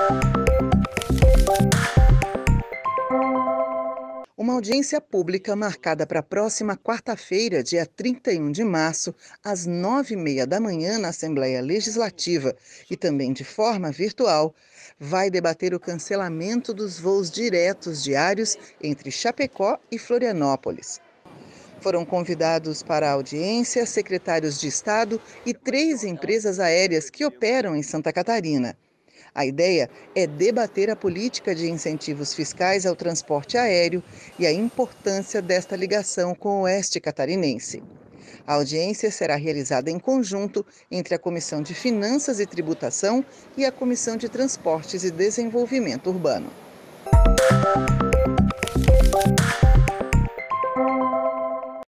Uma audiência pública marcada para a próxima quarta-feira, dia 31 de março, às 9h30 da manhã, na Assembleia Legislativa e também de forma virtual, vai debater o cancelamento dos voos diretos diários entre Chapecó e Florianópolis. Foram convidados para a audiência secretários de Estado e 3 empresas aéreas que operam em Santa Catarina. A ideia é debater a política de incentivos fiscais ao transporte aéreo e a importância desta ligação com o oeste catarinense. A audiência será realizada em conjunto entre a Comissão de Finanças e Tributação e a Comissão de Transportes e Desenvolvimento Urbano.